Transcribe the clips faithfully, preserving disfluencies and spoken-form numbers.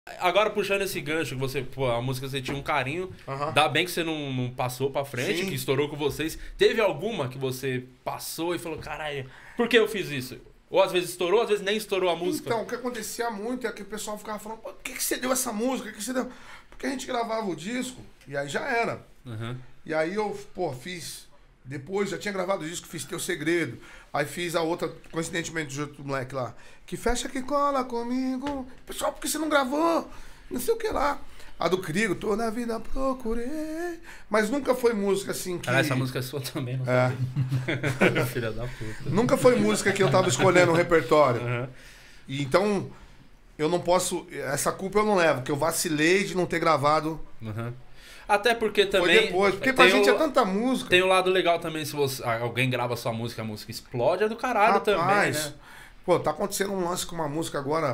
Agora, puxando esse gancho, que você, pô, a música você tinha um carinho, Uhum. dá bem que você não, não passou pra frente, Sim. que estourou com vocês. Teve alguma que você passou e falou, caralho, por que eu fiz isso? Ou às vezes estourou, às vezes nem estourou a música. Então, o que acontecia muito é que o pessoal ficava falando, por que, que você deu essa música? Por que você deu? Porque a gente gravava o disco e aí já era. Uhum. E aí eu, pô, fiz. Depois já tinha gravado o disco, fiz Teu Segredo. Aí fiz a outra, coincidentemente, do outro moleque lá. Que fecha que cola comigo. Pessoal, por que você não gravou? Não sei o que lá. A do Crigo, toda a vida procurei. Mas nunca foi música assim que. Cara, essa música é sua também, não É. sabia. Filha da puta. Nunca foi música que eu tava escolhendo o repertório. Uhum. E então, eu não posso. Essa culpa eu não levo, que eu vacilei de não ter gravado. Uhum. Até porque também. Foi depois. Porque pra tem gente o, é tanta música. Tem o lado legal também, se você, alguém grava sua música, a música explode, é do caralho Rapaz, também, né? Pô, tá acontecendo um lance com uma música agora.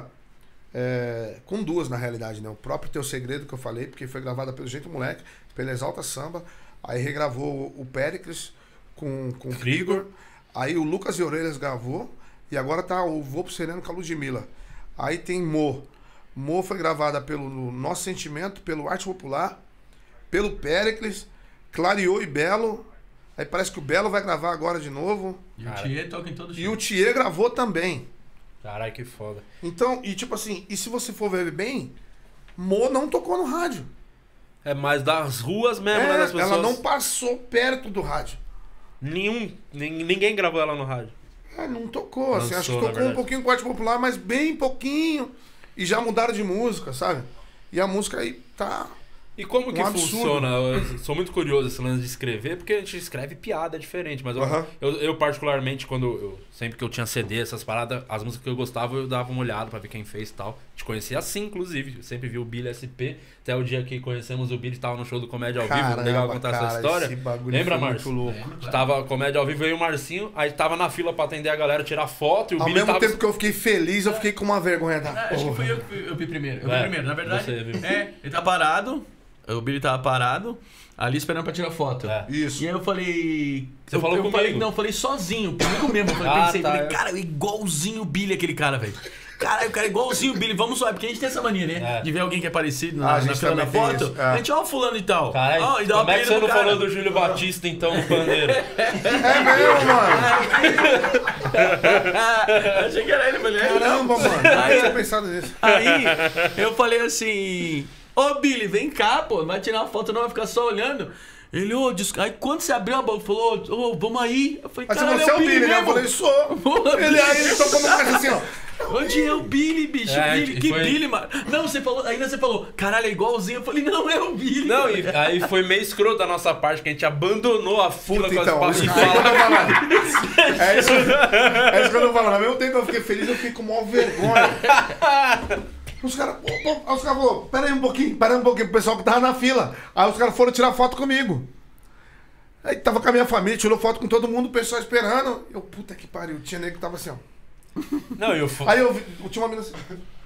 É, com duas, na realidade, né? O próprio Teu Segredo que eu falei, porque foi gravada pelo Jeito Moleque, pela Exalta Samba. Aí regravou o Péricles com, com o Krigor. Aí o Lucas e Orelhas gravou. E agora tá o Vou Pro Sereno com a Ludmilla. Aí tem Mo. Mo foi gravada pelo Nosso Sentimento, pelo Arte Popular, pelo Péricles, Clareou e Belo. Aí parece que o Belo vai gravar agora de novo. E o Thier toca em todo E o Thier gravou também. Caralho, que foda. Então, e tipo assim, e se você for ver bem, Mo não tocou no rádio. É mais das ruas mesmo, É, né? Das pessoas. ela não passou perto do rádio. Nenhum. nin- Ninguém gravou ela no rádio. É, não tocou, assim, Lançou, acho que na tocou um verdade. pouquinho com arte popular, mas bem pouquinho. E já mudaram de música, sabe? E a música aí tá. E como que Um absurdo. funciona? Eu sou muito curioso esse lance de escrever, porque a gente escreve piada, é diferente. Mas eu, Aham. eu, eu, particularmente, quando eu, sempre que eu tinha C D, essas paradas, as músicas que eu gostava, eu dava uma olhada pra ver quem fez e tal. Te conhecia assim, inclusive. Eu sempre vi o Billy S P. Até o dia que conhecemos o Billy, tava no show do Comédia ao Vivo. Caramba, Legal contar cara, essa história. esse bagulho Lembra, foi Márcio? muito louco. É. Tava Comédia ao Vivo, veio o Marcinho, aí tava na fila pra atender a galera, tirar foto, e o Ao Billy mesmo tava... tempo que eu fiquei feliz, eu fiquei com uma vergonha da Ah, acho que porra. fui eu que fui- eu vi primeiro. Eu vi É, primeiro, na verdade. você viu. É, ele tá parado. O Billy tava parado, ali esperando pra tirar foto. É. Isso. E aí eu falei. Você eu, falou eu comigo? falei, não, eu falei sozinho, comigo mesmo. Eu falei, Ah, pensei, tá, falei, eu- cara, igualzinho o Billy, aquele cara, velho. Caralho, o cara é igualzinho o Billy, vamos lá, porque a gente tem essa mania, né? É. De ver alguém que é parecido Ah, na, a na gente fila da também tem foto. isso, é. A gente, ó, o fulano e tal. Caralho, Ó, e dá uma como é que você apelido não pro cara. falou do Júlio Batista, então, no pandeiro? É mesmo, mano. Achei que era ele, falei, é, não. Caramba, mano. Não tinha pensado nisso. Aí eu falei assim: Ô Billy, vem cá, pô, não vai tirar uma foto, não vai ficar só olhando. Ele, ô, des... aí quando você abriu a boca, falou, ô, vamos aí. Eu falei, Mas se caralho, você é o Billy, né? Eu mesmo? falei, sou. Porra, Ele aí, ele tocou no caixa assim, ó. Onde é o Billy, bicho? É, Billy, que que foi- Billy, mano? Não, você falou, ainda você falou, caralho, é igualzinho. Eu falei, não, é o Billy. Não, e aí foi meio escroto da nossa parte, que a gente abandonou a fila Puta, com então, as isso e que eu tô falar. falando. É isso, é isso que eu tô falando. Ao mesmo tempo que eu fiquei feliz, eu fiquei com maior vergonha. Os caras, pô, pô, aí os caras falaram, pera aí um pouquinho, pera aí um pouquinho, o pessoal que tava na fila. Aí os caras foram tirar foto comigo. Aí tava com a minha família, tirou foto com todo mundo, o pessoal esperando. Eu, puta que pariu, tinha nego que tava assim, ó. Não, eu fui. Aí eu vi, tinha uma menina assim.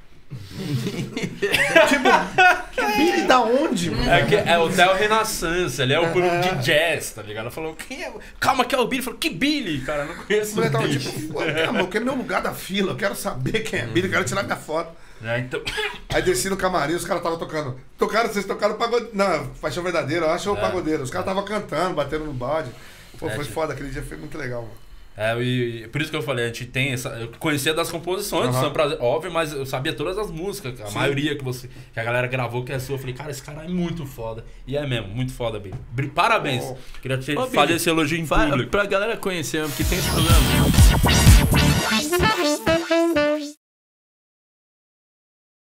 Tipo, que Billy da onde, mano? É, que, é o Theo Renaissance, ele é o grupo de jazz, tá ligado? Ela falou, quem é? Calma, que é o Billy. Falou, que Billy? Cara, eu não A conheço. mulher tava Billy. tipo, pô, calma, eu quero meu lugar da fila, eu quero saber quem é Billy, eu quero tirar minha foto. É, então... Aí desci no camarim, os caras estavam tocando. Tocaram, vocês tocaram pagodeiro. Não, Paixão Verdadeira, eu acho o É. pagodeiro. Os caras estavam cantando, batendo no balde. Pô, É, foi tipo- foda, aquele dia foi muito legal, mano. É, e, e por isso que eu falei, a gente tem essa. Eu conhecia das composições, Aham. do Sam Prazer, óbvio, mas eu sabia todas as músicas, a Sim. maioria que você. Que a galera gravou que é sua. Eu falei, cara, esse cara é muito foda. E é mesmo, muito foda, Billy. Bri- Parabéns. Oh. Queria te Ô, Billy, fazer esse elogio em Fa- público. Pra galera conhecer, porque tem esse programa.